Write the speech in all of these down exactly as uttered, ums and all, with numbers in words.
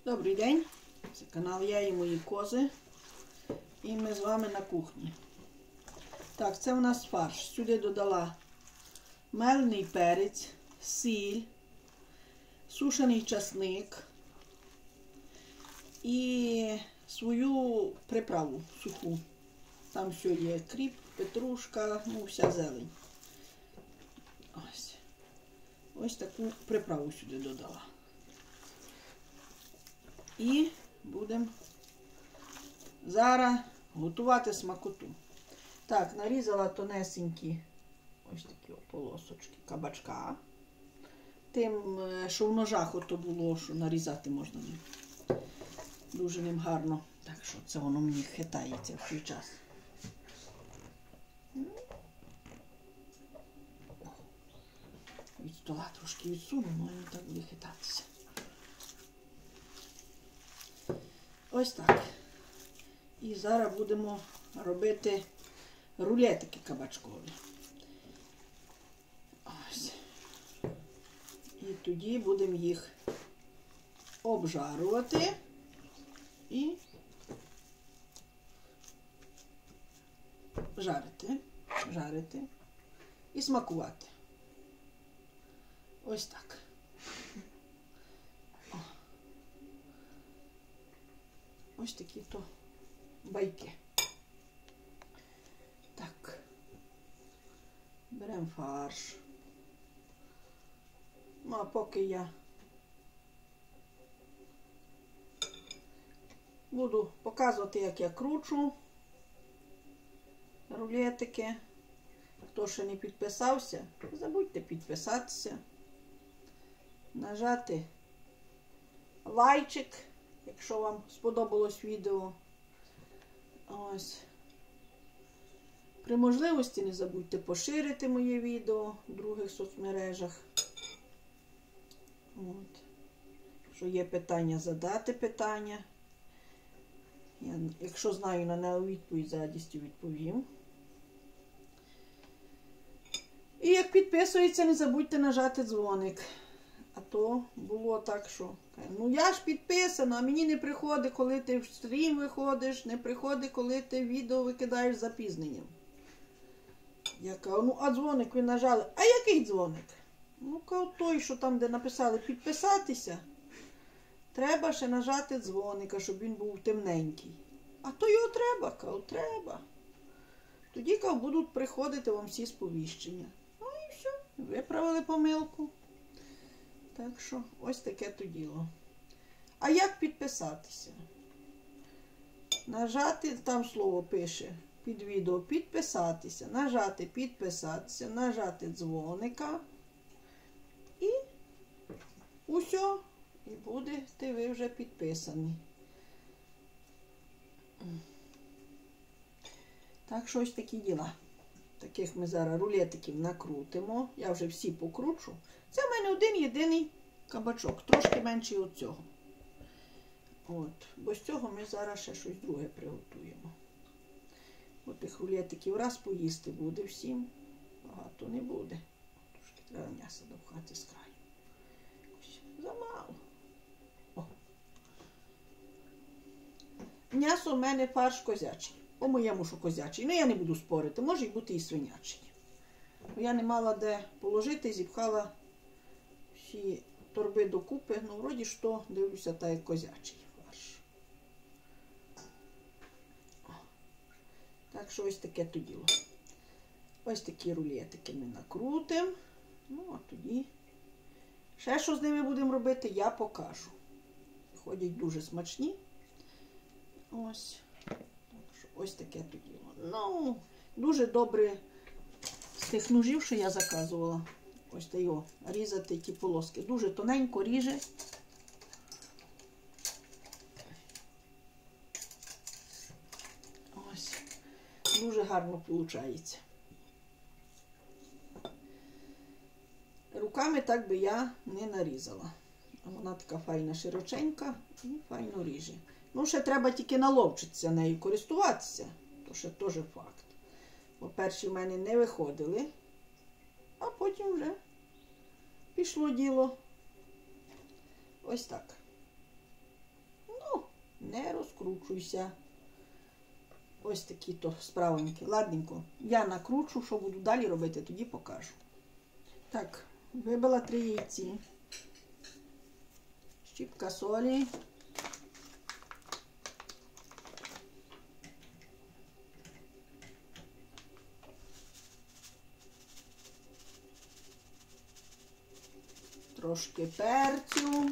Добрий день, це канал Я і мої кози, і ми з вами на кухні. Так, це у нас фарш. Сюди додала мелений перець, сіль, сушений часник і свою приправу суху. Там все є: кріп, петрушка, ну вся зелень. Ось. Ось таку приправу сюди додала. І будемо зараз готувати смакоту. Так, нарізала тонесенькі ось такі полосочки кабачка. Тим, що в ножах ото було, що нарізати можна ним. Дуже ним гарно. Так що це воно мені хитається в цей час. Від стола трошки відсуну, але не так буде хитатися. Ось так. І зараз будемо робити рулетики кабачкові. Ось. І тоді будемо їх обжарувати і жарити, жарити і смакувати. Ось так. Ось такі то байки. Так. Беремо фарш. Ну, а поки я буду показувати, як я кручу рулетики. Хто ще не підписався, не забудьте підписатися, нажати лайчик, якщо вам сподобалось відео. Ось. При можливості не забудьте поширити моє відео в других соцмережах. От. Якщо є питання, задати питання. Я, якщо знаю на неї відповідь, з радістю відповім. І як підписується, не забудьте нажати дзвоник. А то було так, що, ну я ж підписана, а мені не приходить, коли ти в стрім виходиш, не приходить, коли ти відео викидаєш з запізненням. Я кажу, ну а дзвоник ви нажали. А який дзвоник? Ну, кажу, той, що там, де написали підписатися, треба ще нажати дзвоника, щоб він був темненький. А то його треба, кажу, треба. Тоді, кажу, будуть приходити вам всі сповіщення. Ну і все, виправили помилку. Так що, ось таке то діло. А як підписатися? Нажати, там слово пише під відео підписатися, нажати підписатися, нажати дзвоника і усе, і будете ви вже підписані. Так що ось такі діла. Таких ми зараз рулетиків накрутимо. Я вже всі покручу. Це в мене один єдиний кабачок, трошки менший від цього. От. Бо з цього ми зараз ще щось друге приготуємо. От тих рулетиків раз поїсти буде всім. Багато не буде. Трошки треба м'яса допхати з краю. Ось. Замало. О. М'ясо в мене фарш козячий. По-моєму, що козячий. Ну, я не буду спорити. Може й бути і свинячий. Бо я не мала де положити, зіпхала всі торби докупи. Ну, вроді що, дивлюся, так як козячий фарш. Так що ось таке то діло. Ось такі рулетики ми накрутимо. Ну, а тоді ще що з ними будемо робити, я покажу. Ходять дуже смачні. Ось. Ось таке то діло. Ну, дуже добре з тих ножів, що я заказувала. Ось та його, різати ті полоски. Дуже тоненько ріже. Ось. Дуже гарно виходить. Руками так би я не нарізала. Вона така файна широченька і файно ріже. Ну, ще треба тільки наловчитися нею користуватися. То ще теж факт. Бо перші в мене не виходили, а потім вже пішло діло. Ось так. накручуйся. Ось такі то справоньки. Ладненько. Я накручу, що буду далі робити, тоді покажу. Так, вибила три яйці. Щіпка солі. Трошки перцю.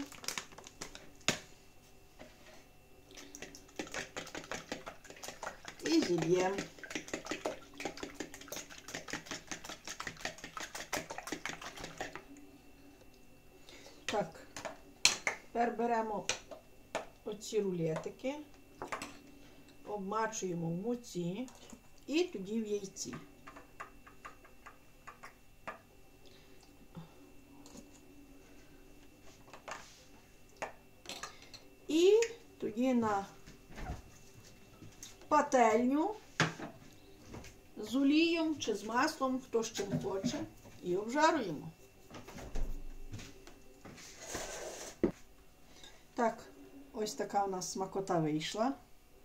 І зіб'ємо. Так, тепер беремо оці рулетики, обмачуємо в муці і тоді в яйці. І тоді на пательню з олією чи з маслом, хто з чим хоче, і обжарюємо. Так, ось така у нас смакота вийшла.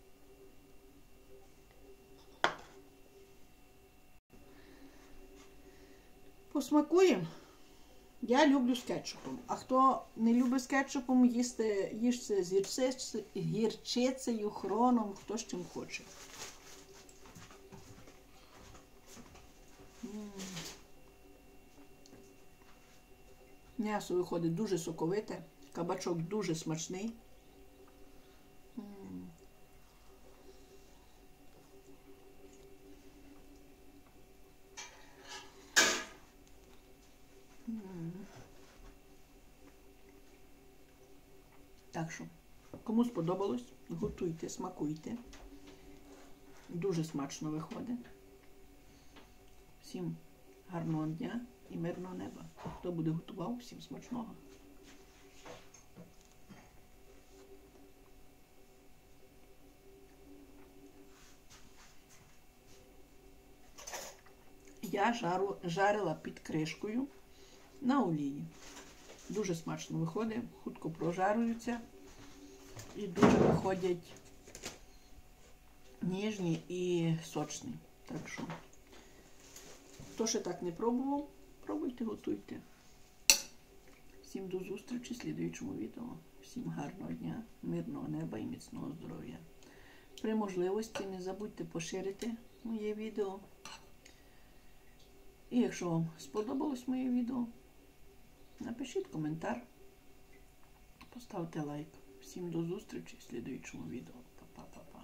Посмакуємо. Я люблю з кетчупом. А хто не любить з кетчупом, їсти, їжте з гірчицею, гірчицею, хроном, хто з чим хоче. М'ясо виходить дуже соковите, кабачок дуже смачний. Так що, кому сподобалось, готуйте, смакуйте. Дуже смачно виходить. Всім гарного дня і мирного неба. Хто буде готував, всім смачного. Я жару, жарила під кришкою на олії. Дуже смачно виходить, хутко прожарюються і дуже виходять ніжні і сочні. Так що, хто ще так не пробував, пробуйте, готуйте. Всім до зустрічі в слідуючому відео. Всім гарного дня, мирного неба і міцного здоров'я. При можливості не забудьте поширити моє відео. І якщо вам сподобалось моє відео, напишіть коментар, поставте лайк. Всім до зустрічі в слідуючому відео. Па-па-па-па.